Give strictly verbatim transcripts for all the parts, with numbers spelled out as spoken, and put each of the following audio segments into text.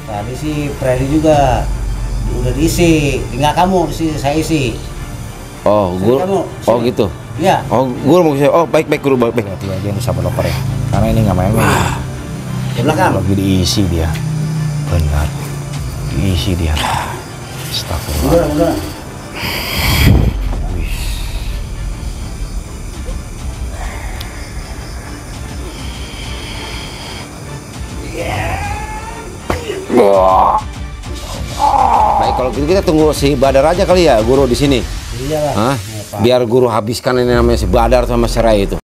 Tadi sih Freddy juga udah diisi, tinggal kamu isi, saya isi. Oh, guru. Kamu, oh gitu. Iya. Oh, guru mau saya. Oh, baik baik guru, baik baik. Hati aja nih sahabat loper ya. Karena ini nggak main-main. Di belakang. Lagi diisi dia. Benar. Diisi dia. Astagfirullah. Udah, udah. Baik, kalau gitu kita tunggu si Badar aja kali ya, guru di sini. Iya lah. Hah? Biar guru habiskan ini namanya si Badar sama si Rai itu.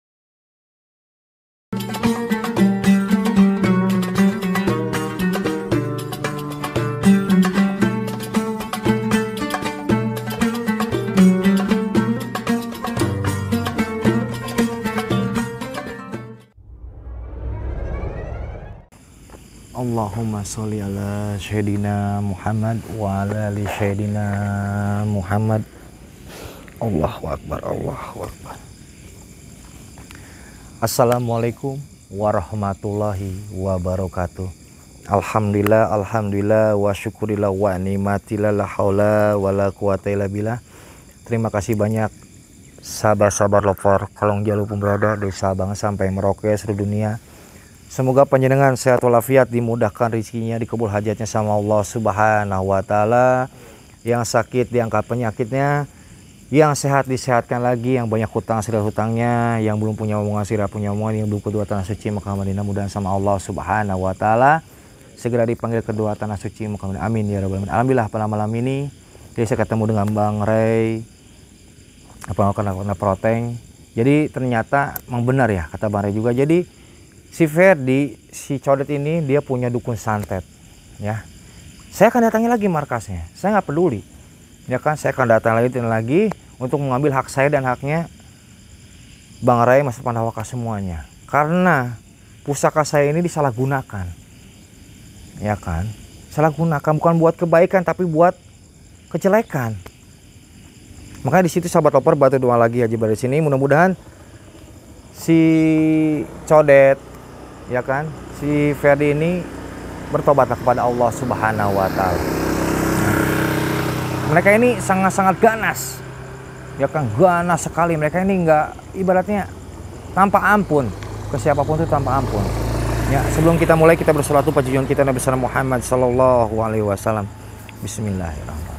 Allahumma sholli ala Sayyidina Muhammad wa ala ali Sayyidina Muhammad. Allahu Akbar, Allahu Akbar. Assalamualaikum warahmatullahi wabarakatuh. Alhamdulillah, alhamdulillah wa syukurillah wa ni'matillah la haula wa la quwata illa billah. Terima kasih banyak sahabat-sahabat lover Kolong Jalu pun berada dari Sabang sampai Merauke seluruh dunia. Semoga panjenengan sehat walafiat, dimudahkan rezekinya, dikabul hajatnya sama Allah Subhanahu wa taala. Yang sakit diangkat penyakitnya, yang sehat disehatkan lagi, yang banyak hutang sirah hutangnya, yang belum punya omongan sirah punya omongan, yang belum kedua tanah suci Mekah Madinah mudahan sama Allah Subhanahu wa taala segera dipanggil kedua tanah suci Mekah Madinah. Amin ya rabbal alamin. Alhamdulillah pada malam ini jadi saya ketemu dengan Bang Ray apa kena proteng. Jadi ternyata memang benar ya kata Bang Ray juga. Jadi si Ferdi, si Codet ini dia punya dukun santet, ya. Saya akan datangi lagi markasnya. Saya nggak peduli, ya kan. Saya akan datang lagi dan lagi untuk mengambil hak saya dan haknya Bang Ray, Mas Pandawaka semuanya. Karena pusaka saya ini disalahgunakan, ya kan. Salah gunakan bukan buat kebaikan tapi buat kejelekan. Makanya di situ sahabat loper batu doa lagi aja dari sini. Mudah-mudahan si Codet, ya kan, si Ferdi ini bertobatlah kepada Allah Subhanahu wa taala. Mereka ini sangat-sangat ganas, ya kan, ganas sekali. Mereka ini enggak, ibaratnya tanpa ampun ke siapapun itu, tanpa ampun. Ya, sebelum kita mulai kita bersolatu pada junjungan kita Nabi Muhammad sallallahu alaihi wasallam. Bismillahirrahmanirrahim.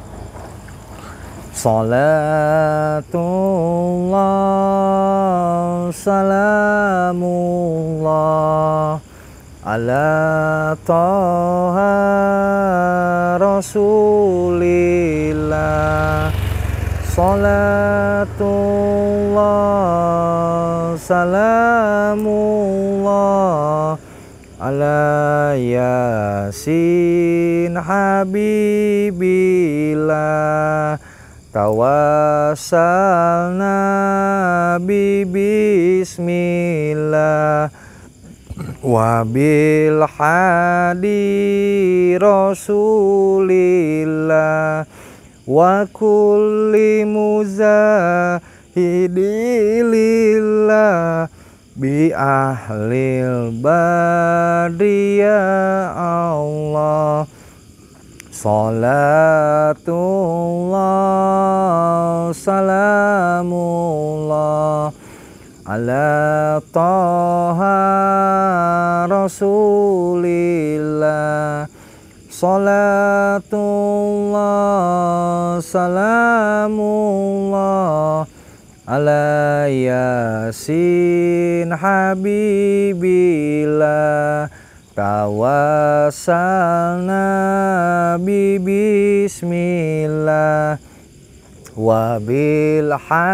Salatullah salamullah ala taha rasulillah. Salatullah salamullah ala yasin habibillah. Tawassalna bi bismillah wa bil hadi rasulillah wa kulli muzahidilillah bi ahlil badri ya Allah. Salatullah salamullah ala taha rasulillah. Salatullah salamullah ala yasin habibillah. Tawassalna bi bismillah wa bil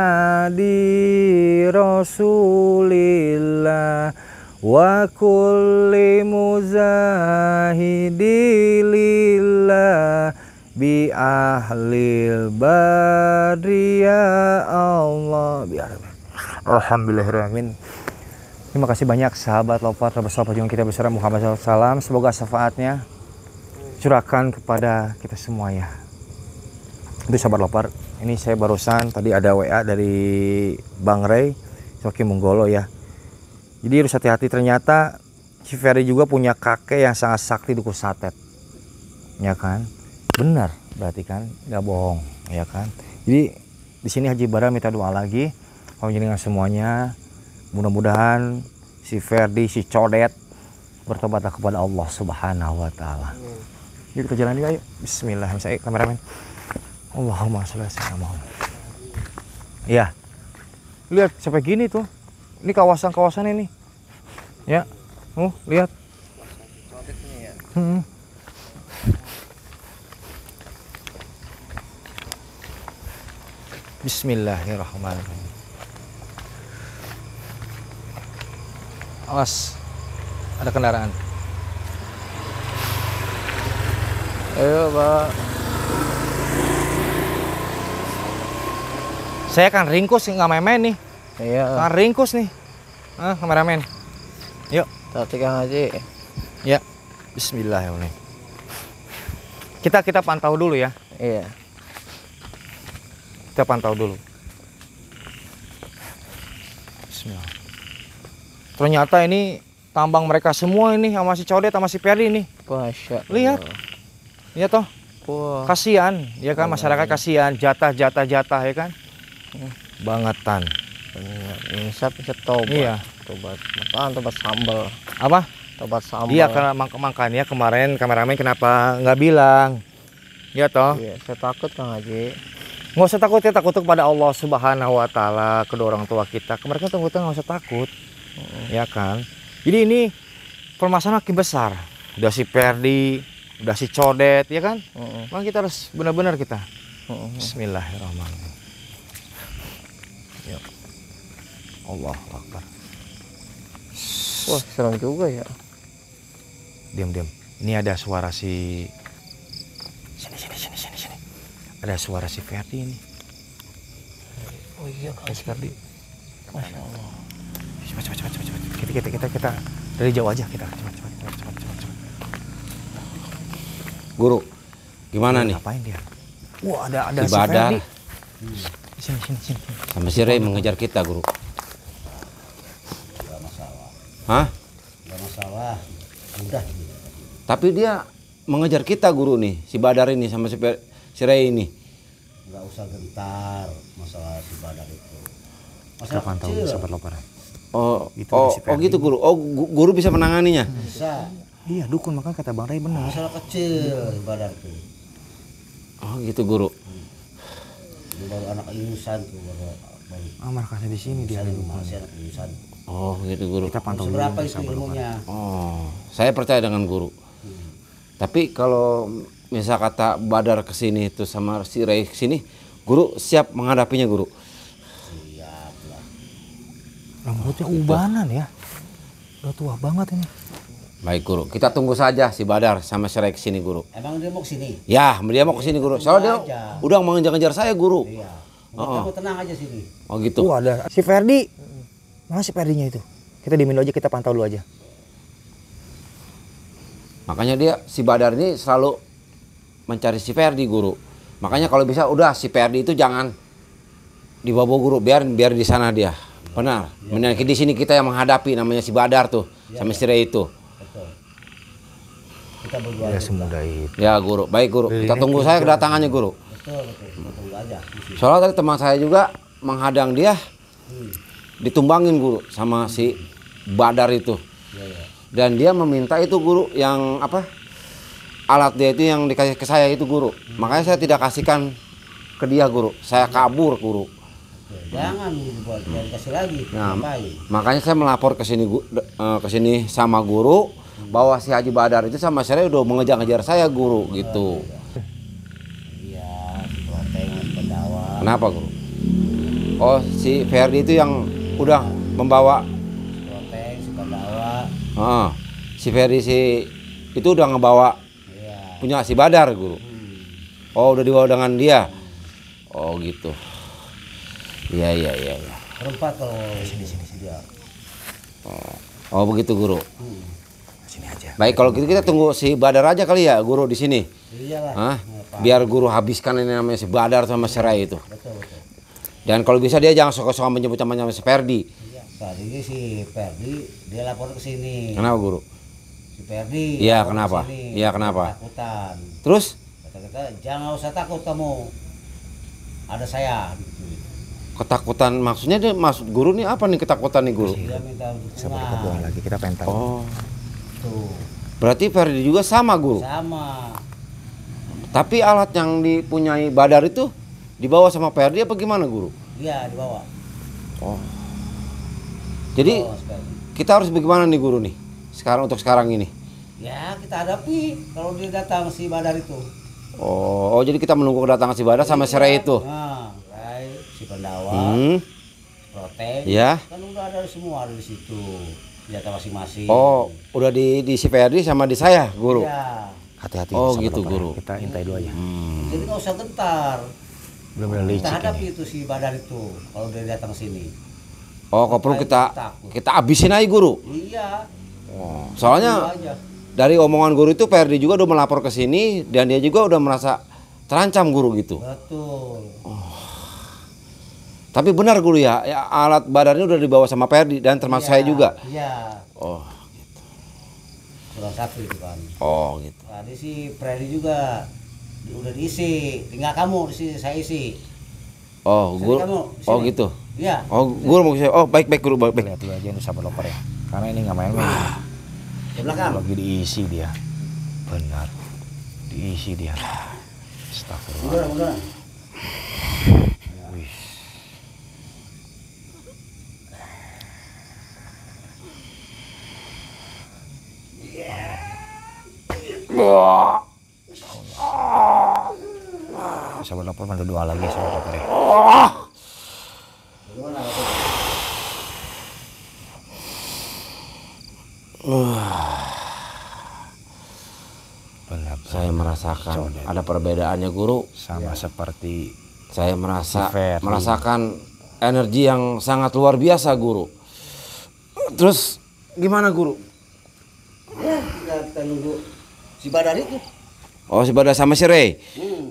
hadi rasulillah wa kulli muzahidilillah bi ahlil badri ya Allah. Alhamdulillahirrahmanirrahim. Terima kasih banyak sahabat lopat, sahabat yang kita bersama Muhammad shallallahu alaihi wasallam. Semoga syafaatnya curahkan kepada kita semua ya. Itu sahabat lopat. Ini saya barusan tadi ada W A dari Bang Ray Soki Munggolo ya. Jadi harus hati-hati, ternyata si Ferry juga punya kakek yang sangat sakti dukun santet. ya kan? Benar, berarti kan nggak bohong, ya kan? Jadi di sini Haji Badar minta doa lagi, panjenengan semuanya, mudah-mudahan si Ferdi, si Codet bertobatlah kepada Allah Subhanahu Wa Taala. Yuk kita jalan yuk, ayo. Bismillah, saya kameramen. Allahumma sholli ala Muhammad. Iya, lihat sampai gini tuh, ini kawasan-kawasan ini, ya, oh lihat. Hmm. Bismillahirrahmanirrahim. Awas, ada kendaraan. Ayo, Pak. Saya kan ringkus nggak main-main nih. Iya. Kan ringkus nih. Ah, kameramen. Yuk. Tati Kang Haji. Ya. Bismillahirrahmanirrahim. Kita kita pantau dulu ya. Iya. Kita pantau dulu. Bismillah. Ternyata ini tambang mereka semua ini sama si Codet sama si Ferdi nih. Masya Allah. Lihat. Iya toh. Wah. Kasihan, ya kan, masyarakat kasihan, jatah-jatah-jatah ya kan. Bangetan. Benar. Insap insap tobat. Iya. Tobat. Apaan tobat sambal? Apa? Tobat sambal. Iya, karena mak makanya kemarin kameramen kenapa nggak bilang? Ya toh. Iya, saya takut Kang Haji. Nggak usah takut ya, takut kepada Allah Subhanahu Wa Taala, kedua orang tua kita. Kemarin kan kita nggak usah takut, uh-uh. ya kan. Jadi ini permasalahan makin besar. Udah si Ferdi, udah si Codet, ya kan. Uh-uh. Maka kita harus benar-benar kita. Uh-uh. Bismillahirrahmanirrahim. Yuk. Allahu Akbar. Wah, serem juga ya. Diam-diam. Ini ada suara si sini sini sini sini sini. Ada suara si Ferdi ini. Oh iya, Kang. Si Ferdi. Masya Allah. Cepat cepat cepat cepat. Kita kita kita kita dari jauh aja kita. Cepat cepat cepat cepat cepat. cepat. Guru, gimana nih? Ngapain dia? Wah, ada ada Si Badar Ferdi. Sini sini sini. sama si Ray mengejar kita, Guru. Gak masalah. Hah? Gak masalah. Udah. Tapi dia mengejar kita, Guru nih. Si Badar ini sama si, Pe- si Ray ini. Gak usah gentar masalah si Badar itu. Kita pantau sahabat lokal. Oh, Gitu, oh, si oh Ferdi. gitu, Guru. Oh, gu- Guru bisa menanganinya. Bisa. Iya, dukun, makanya kata Bang Ray benar. Masalah kecil si Badar tuh. Oh, gitu, Guru. Dia baru anak ingusan tuh, baru baru Ah, markasnya di sini dia. ingusan, masih anak ingusan. Oh, gitu, Guru. Kita pantau dulu Seberapa nih, itu sahabat lokal. ilmunya? Oh, saya percaya dengan Guru. Tapi kalau misal kata Badar ke sini itu sama si Ray ke sini, Guru siap menghadapinya, Guru. Siap lah. Rambutnya ubanan ya. Udah tua banget ini. Baik, Guru. Kita tunggu saja si Badar sama si Ray ke sini, Guru. Emang dia mau kesini? Ya, dia mau ke sini, Guru. Soalnya dia aja. udah mengejar-ngejar saya, Guru. Iya. Oh. Kamu tenang aja sini. Oh, gitu. Tuh ada si Ferdi. Mana si Ferdinya itu? Kita diemin dulu aja, kita pantau dulu aja. Makanya dia si Badar ini selalu mencari si Ferdi, Guru. Makanya kalau bisa udah si Ferdi itu jangan dibawa Guru, biar biar di sana dia. Benar. Mendingan di sini kita yang menghadapi namanya si Badar tuh sama si Ray itu. Betul. Kita berdua. Ya aja. semudah itu. Ya, Guru. Baik, Guru. Kita tunggu saya kedatangannya, Guru. Betul, betul. Kita tunggu aja. di sini. Soalnya tadi teman saya juga menghadang dia, Hmm. ditumbangin, Guru, sama si Badar itu. Iya, iya. Dan dia meminta itu, Guru, yang apa? Alat dia itu yang dikasih ke saya itu, Guru. Makanya saya tidak kasihkan ke dia, Guru. Saya kabur, Guru. Oke, jangan dibuat, jangan kasih lagi. Nah, Ngapain? makanya saya melapor ke sini gu- de- eh, ke sini sama Guru bahwa si Haji Badar itu sama saya udah mengejar-ngejar saya, Guru, gitu. Iya, si Kloteng, pendawa. Kenapa, Guru? Oh, si Ferdi itu yang udah membawa. Kloteng, si pendawa. Ah, si Ferdi si itu udah ngebawa Iya. punya si Badar, Guru. Oh, udah dibawa dengan dia. Oh, gitu. Iya, iya, iya, iya. Perempat kalau sini sini sini dia. Oh, begitu, Guru. Hmm. Sini aja. Baik, kalau gitu kita tunggu si Badar aja kali ya, Guru, di sini. Iyalah. Hah? Apa? Biar Guru habiskan ini namanya si Badar sama si Ray itu. Betul, betul. Dan kalau bisa dia jangan sok-sok menyebut namanya si Ferdi. Iya. Tadi si Ferdi dia lapor ke sini. Kenapa, Guru? si Ferdi. Iya, bawa kenapa? ke sini, Iya, kenapa? Takutan. Terus Kata kita jangan usah takut kamu. Ada saya. ketakutan maksudnya dia maksud guru nih apa nih ketakutan nih guru? Dia minta Sabar kita dukungan. buang lagi, kita pengen tahu. Oh, Tuh, berarti Ferdi juga sama guru. sama. Tapi alat yang dipunyai Badar itu dibawa sama Ferdi apa gimana guru? Iya, dibawa. Oh. Jadi Bawa sekali. kita harus bagaimana nih guru nih? Sekarang untuk sekarang ini. Ya, kita hadapi kalau dia datang si Badar itu. Oh, oh jadi kita menunggu kedatangan si Badar sama Serai itu. Nah, Rai, si Pendawa, Hmm. Protek. Ya. Kan udah ada semua ada di situ. Senjata masing-masing. Oh, udah di di si Ferdi sama di saya, guru. Iya. Hati-hati. Oh, sabar, gitu, Bapak. guru. Kita intai dulu aja. Hmm. Jadi nggak usah gentar. Benar-benar Kita licik hadapi ini. itu si Badar itu kalau dia datang sini. Oh, kalau perlu kita Takut. kita abisin aja guru. Iya. Oh, soalnya Tunggu aja. dari omongan guru itu Ferdi juga udah melapor ke sini dan dia juga udah merasa terancam guru gitu. Betul. Tapi benar guru ya, ya alat Badarnya udah dibawa sama Ferdi dan termasuk Iya, saya juga. Iya. Oh, Kurang satu itu kan. oh gitu. Tadi si Freddy juga udah diisi. Tinggal kamu di sini saya isi. Oh, Sini guru. kamu, di Oh sini. gitu. Iya. Oh, guru mau saya. Oh, baik baik guru, baik baik. Lihat dulu aja ini sabar loper ya. Karena ini nggak main-main. Di belakang. Lagi diisi dia. Benar. Diisi dia. Astagfirullah. Udah, udah. Wih. Sabar lapor bantu doa lagi sabar lapor ya. Benar, Saya merasakan ada perbedaannya guru. sama seperti Saya merasa Si Ferdi. merasakan energi yang sangat luar biasa guru. Terus gimana guru? Ya, kita, kita nunggu si Badar itu. Oh, si Badar sama si Ray. Hmm.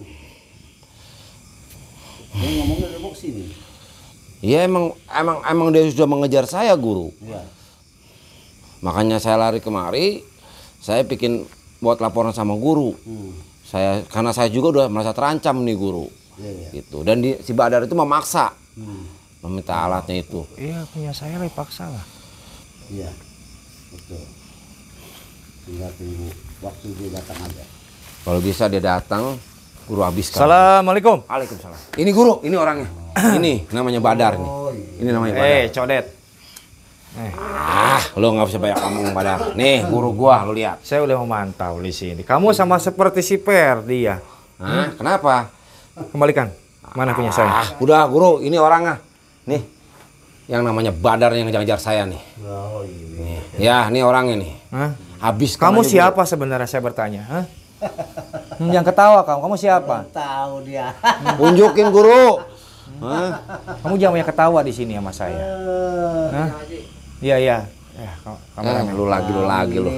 Dia ngomongnya udah mau kesini. Iya emang emang emang dia sudah mengejar saya guru. Iya. Makanya saya lari kemari. Saya bikin buat laporan sama guru. Hmm. Saya karena saya juga udah merasa terancam nih guru. Iya, iya. Gitu. Dan di, si Badar itu memaksa Hmm. meminta alatnya itu. iya punya saya lah paksa lah. Iya. Betul. Tinggal tunggu waktu dia datang aja. Kalau bisa dia datang, guru habiskan. Assalamualaikum. Waalaikumsalam. Ini guru, ini orangnya. Ini namanya Badar nih. Ini namanya Badar. Eh, codet. Eh, Ah, lo nggak usah banyak ngomong Badar. Nih, guru gua, lo lihat. saya udah memantau di sini. Kamu sama seperti si Ferdi ya. Hah? Kenapa? Kembalikan. Mana punya saya? Ah, udah guru, ini orangnya. Nih, yang namanya Badar yang ngejar-ngejar saya nih. Oh ini. Nih, ya, ini orangnya nih. Hah? Habis Kamu siapa sebenarnya saya bertanya? Hah? Hmm, yang ketawa kamu. Kamu siapa? Tahu dia. Tunjukin guru. Hah? Kamu jangan banyak ketawa di sini sama saya. Hah? Iya iya. Ya, kamu kamu Eh, rame. lu lagi, lu lagi lu.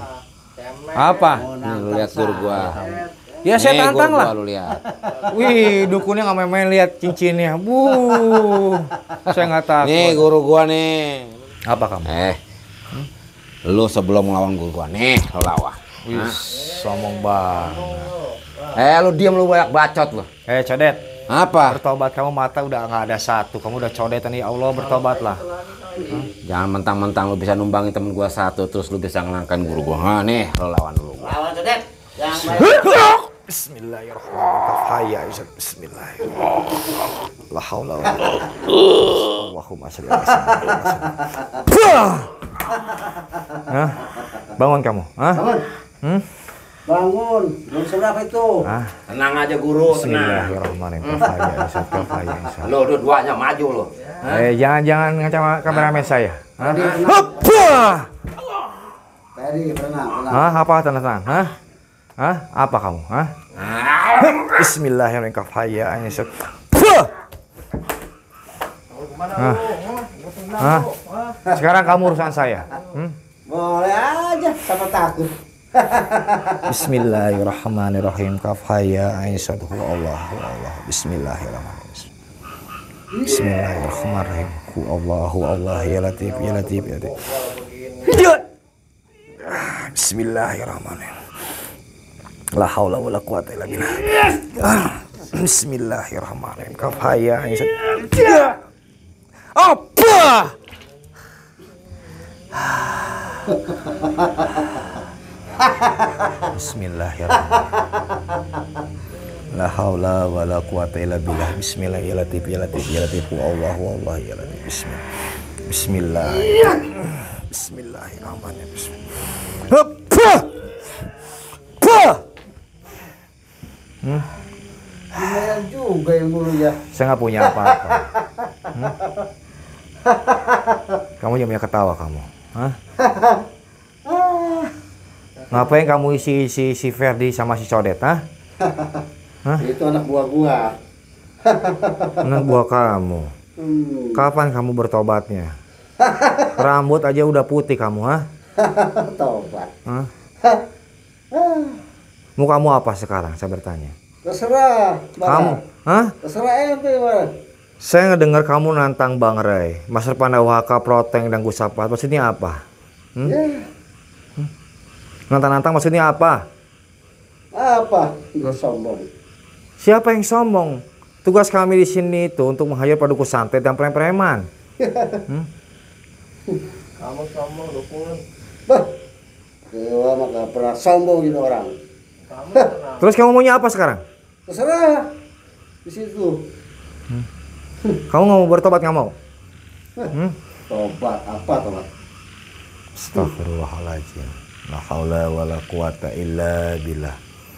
Apa? Nih, lu lihat guru gua. Ya saya Nih, tantang guru lah. gua, lu lihat. Wih, dukunnya nggak main-main lihat cincinnya. Bu, saya nggak takut. Nih, guru gua nih. Apa kamu? Eh, lu sebelum melawan guru gua nih, lu lawan. Wih, sombong banget. Eh, lu diam lu banyak bacot lu. Eh, codet. Apa? Bertobat kamu mata udah nggak ada satu. Kamu udah codetan ya Allah bertobatlah. Jangan mentang-mentang lu bisa numbangin temen gua satu terus lu bisa ngelangkan guru gua. Nah, nih, lu lawan dulu gua. Lawan Codet. Yang main. Bismillahirrahmanirrahim. Bismillahirrahmanirrahim. La haula wa la quwwata. Allahumma shalli ala sayyidina. Hah? Bangun kamu. Hah? Bangun. Hmm? Bangun. Belum seberapa itu. Ah, Tenang aja guru, tenang. Bismillahirrahmanirrahim. Kafaya Isat kafaya Isat. Lu dua-duanya maju lu. Eh, jangan jangan ngacam kameramen saya. Hah? Tadi tenang. Hoppa! Tadi tenang, tenang. Hah? Apa tenang? Hah? Hah? Apa kamu? Hah? Bismillahirrahmanirrahim. Kafaya Isat. Hah? Hah? Sekarang kamu urusan saya. Hmm? Boleh aja, sama takut. Bismillahirrahmanirrahim. Kafaya Aisyah hu Allah hu Allah. Bismillahirrahmanirrahim. Bismillahirrahmanirrahim. Hu Allah hu Allah ya latif ya latif ya latif. Bismillahirrahmanirrahim. La haula wala quwata illa billah. Bismillahirrahmanirrahim. Kafaya Ain Sad. Apa? Bismillahirrahmanirrahim. La haula wala quwata illa billah. Bismillah ya latif ya latif ya latif Allahu Allah ya latif. Bismillah. Bismillah. Bismillahirrahmanirrahim. Bismillah. Apa? Apa? Hmm? Lumayan juga yang dulu ya. Saya nggak punya apa-apa. Hmm? Kamu jangan punya ketawa kamu. Hah? Ngapain kamu isi-isi si Ferdi sama si Codet, hah? Hah? Itu anak buah gua. Anak buah kamu. Hmm. Kapan kamu bertobatnya? Rambut aja udah putih kamu, hah? Tobat. Hah? Mukamu apa sekarang? Saya bertanya. Terserah. Kamu, hah? Terserah ente, Bang. Saya ngedengar kamu nantang Bang Ray, Master Pandawaka, Proteng, dan Gusapat. Maksudnya apa? Hmm? Ya. Nantang-nantang maksudnya apa? Apa? Nggak sombong. Siapa yang sombong? Tugas kami di sini itu untuk menghayal paduku santet dan preman-preman. Hmm? Kamu sombong dukun. Bah, gua mah gak pernah sombong gitu orang. Kamu kenapa? Terus kamu maunya apa sekarang? Terserah. Di situ. Kamu nggak mau bertobat, nggak mau? Hmm? Tobat apa tobat? Astagfirullahaladzim. La haula wala quwata illa billah.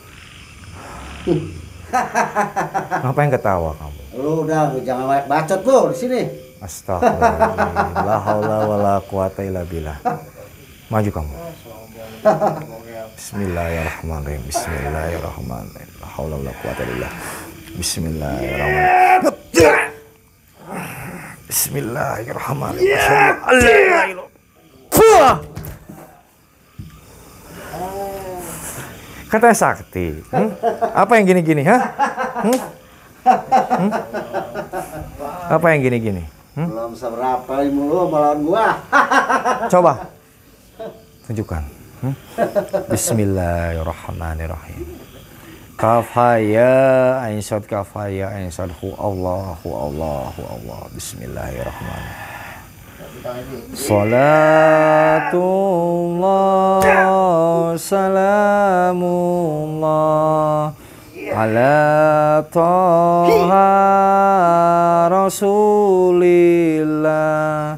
Ngapain ketawa kamu? Lu udah jangan banyak bacot lu di sini. Astagfirullahaladzim. La haula wala quwata illa billah. Maju kamu. Bismillahirrahmanirrahim. Bismillahirrahmanirrahim. La haula wala quwata illa billah. Bismillahirrahmanirrahim. Bismillahirrahmanirrahim. Katanya sakti. Hmm? Apa yang gini-gini, ha? Hmm? Hmm? Apa yang gini-gini? Hmm? Belum seberapa ilmu lu melawan gua. Coba tunjukkan. Hmm? Bismillahirrahmanirrahim. Kafaya Ain Sad, kafaya Ain Sad, hu Allahu Allahu Allah. Bismillahirrahmanirrahim. Salatullah salamullah ala Taha Rasulillah.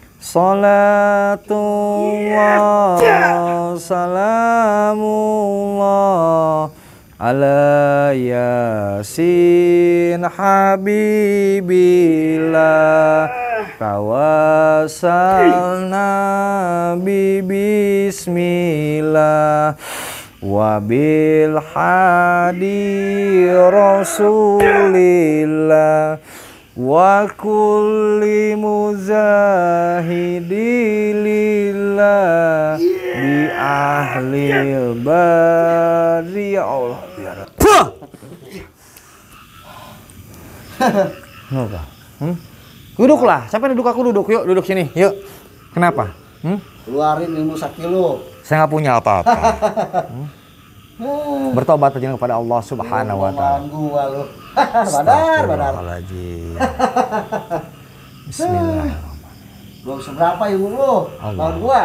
Salatullah salamullah ala Yasin Habibillah. Tawasalna bi bismillah wa bil hadi rasulillah wa kulli muzahidilillah bi ahlil bari. Ya Allah, biar Kenapa? Hmm? Duduklah, sampai duduk aku duduk, yuk duduk sini, yuk. Kenapa? Hmm? Keluarin ilmu sakti lu. Saya nggak punya apa-apa. Hmm? Bertobat aja kepada Allah Subhanahu Wa Taala. Gua lu. Badar, badar. Astagfirullahaladzim. Bismillahirrahmanirrahim. Belum seberapa ilmu lu. Lawan gua.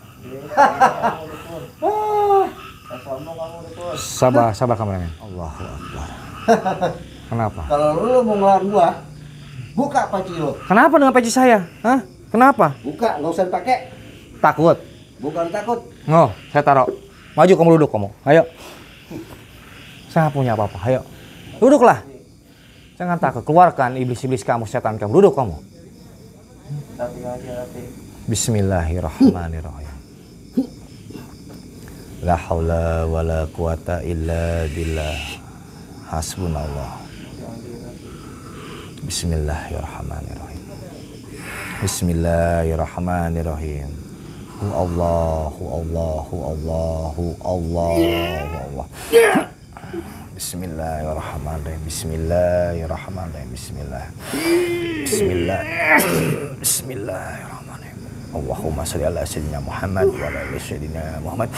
Sabar, sabar kameramen. Allahu Akbar. Kenapa? Kalau lu mau ngelawan gua, buka panci lu. Kenapa dengan peci saya? Hah? Kenapa? Buka, nggak usah dipakai. Takut? Bukan takut. No, saya taruh. Maju kamu duduk kamu. Ayo. Saya nggak punya apa-apa. Ayo. Duduklah. Jangan takut. Keluarkan iblis-iblis kamu, setan kamu. Duduk kamu. Bismillahirrahmanirrahim. La haula wala quwata illa billah. Hasbunallah. Bismillahirrahmanirrahim. Bismillahirrahmanirrahim. Hu Allahu Allahu Allahu Allahu Allah. Bismillahirrahmanirrahim. Bismillahirrahmanirrahim. Bismillah. Bismillah. Bismillahirrahmanirrahim. Allahumma sholli ala sayyidina Muhammad wa ala ali sayyidina Muhammad.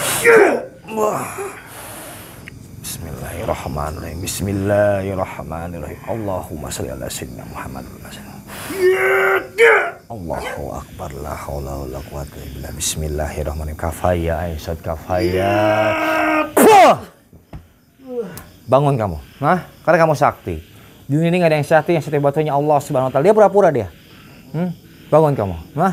Bismillahirrahmanirrahim. Bismillahirrahmanirrahim. Allahumma sholli ala sayyidina Muhammad. Allahu akbar, la haula wala quwwata illa billah. Bismillahirrahmanirrahim. Kafaya Aisyah, kafaya. Bangun kamu, nah, karena kamu sakti. Di dunia ini nggak ada yang sakti, yang sakti batunya Allah Subhanahu Wa Taala. Dia pura-pura dia. Hmm? Bangun kamu, nah.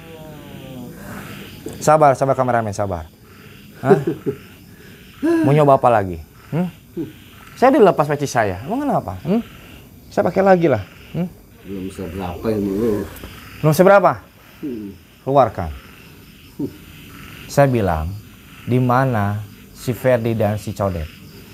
Sabar, sabar kameramen, sabar. Hah? Mau nyoba apa lagi? Hmm? Saya dilepas peci saya. Emang kenapa? Hmm? Saya pakai lagi lah. Hmm? Belum seberapa ilmu. Belum seberapa? Keluarkan. Saya bilang, di mana si Ferdi dan si Codet?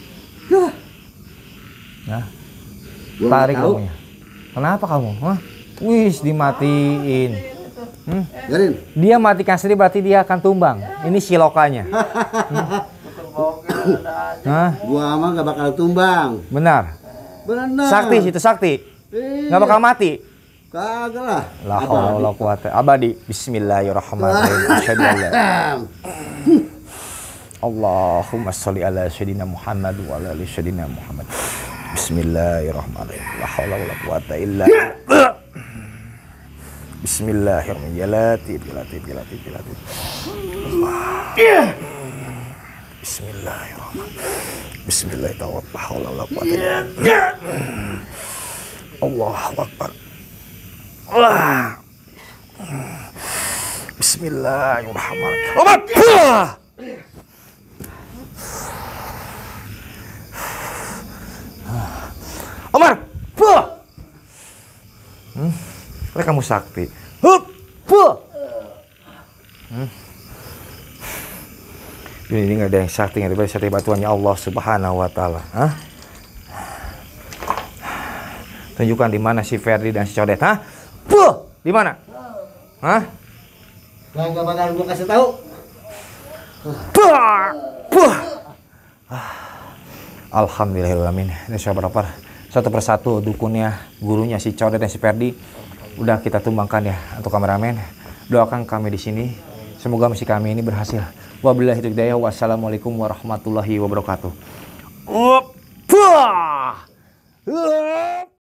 Nah, tarik kamunya. Kenapa kamu? Hah? Wis, dimatiin. Hmm? Dia matikan sendiri berarti dia akan tumbang. Ini silokanya. Hmm? Nah, Gua mah gak bakal tumbang. benar. Benar. Sakti situ sakti. Iya. Nggak bakal mati. Kagak lah. La haula wala quwata abadi. Bismillahirrahmanirrahim. Asyhadu an la Allahumma sholli ala sayyidina Muhammad wa ala ali sayyidina Muhammad. Bismillahirrahmanirrahim. La haula wala quwata illa billah. Bismillahirrahmanirrahim. Ya latif, ya latif, ya latif, ya latif. Bismillahirrahmanirrahim. Bismillahirrahmanirrahim. La haula wala quwata illa billah. Allahu akbar. Allah. Bismillahirrahmanirrahim. Omar. Omar. Hmm. Mereka kamu sakti. Hup. Hmm. Ini nggak ada yang sakti, nggak ada sakti batuannya Allah Subhanahu Wa Taala. Hah? Tunjukkan di mana si Ferdi dan si Codet. Hah? Puh, di mana? Hah? Gak bakal gua kasih tahu. Puh, puh. Ah. Alhamdulillahirrahmanirrahim. Ini saya berapa? Satu persatu dukunnya, gurunya si Codet dan si Ferdi udah kita tumbangkan ya untuk kameramen. Doakan kami di sini. Semoga misi kami ini berhasil. Wabillahi taufiq hidayah. Wassalamualaikum warahmatullahi wabarakatuh. Up, puh. Up.